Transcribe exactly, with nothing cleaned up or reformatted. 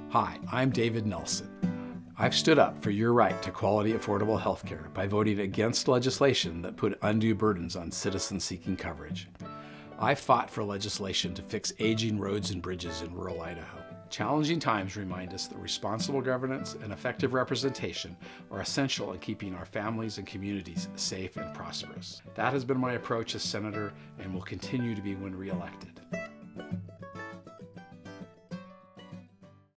Hi, I'm David Nelson. I've stood up for your right to quality, affordable health care by voting against legislation that put undue burdens on citizens seeking coverage. I've fought for legislation to fix aging roads and bridges in rural Idaho. Challenging times remind us that responsible governance and effective representation are essential in keeping our families and communities safe and prosperous. That has been my approach as senator and will continue to be when re-elected.